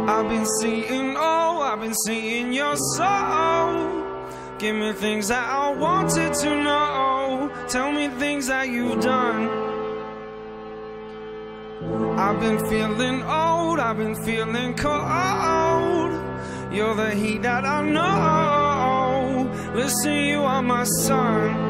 I've been seeing, oh, I've been seeing your soul. Give me things that I wanted to know. Tell me things that you've done. I've been feeling old, I've been feeling cold. You're the heat that I know. Listen, you are my sun.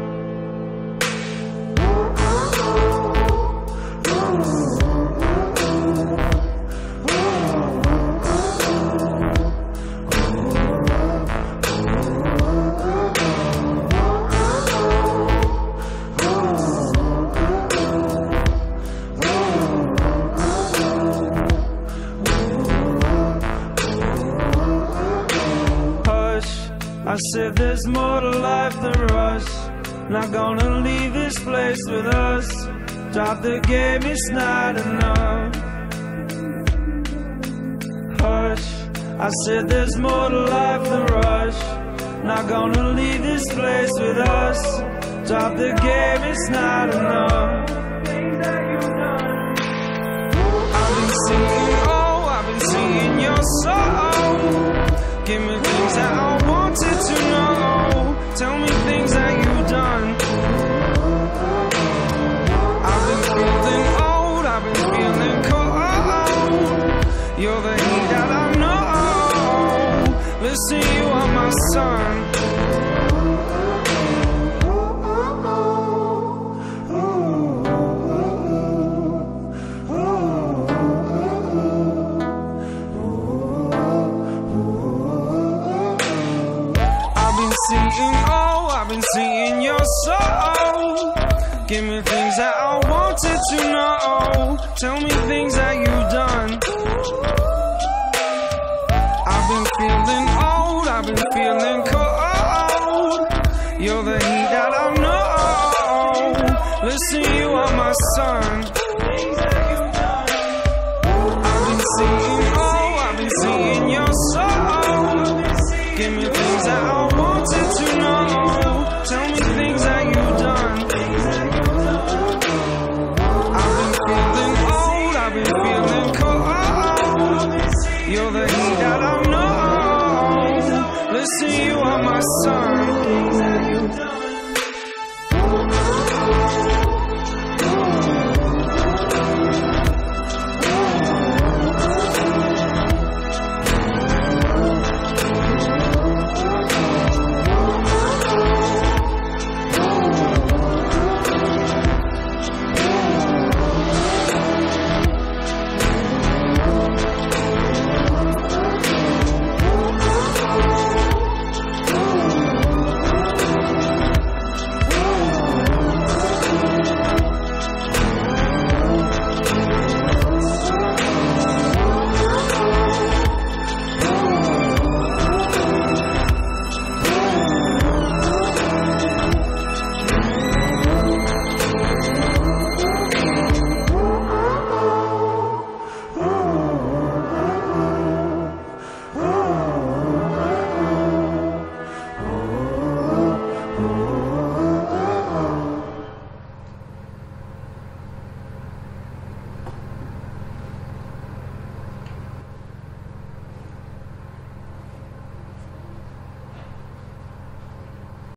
I said there's more to life than rush. Not gonna leave this place with us. Drop the game, it's not enough. Hush, I said there's more to life than rush. Not gonna leave this place with us. Drop the game, it's not enough. I've been seeing, oh, I've been seeing your soul. Give me things that I wanted to know. Tell me things that you've done. I've been feeling old, I've been feeling cold. You're the heat that I know. Listen, you are my sun. I've been seeing your soul. Give me things that I wanted to know. Tell me things